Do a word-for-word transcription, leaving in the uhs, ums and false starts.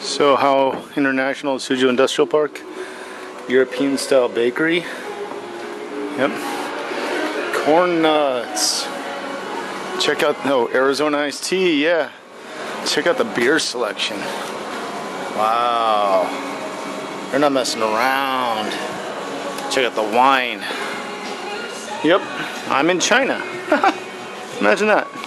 So how international is Suzhou Industrial Park? European style bakery. Yep. Corn nuts. Check out, no, Arizona iced tea, yeah. Check out the beer selection. Wow. They're not messing around. Check out the wine. Yep, I'm in China. Imagine that.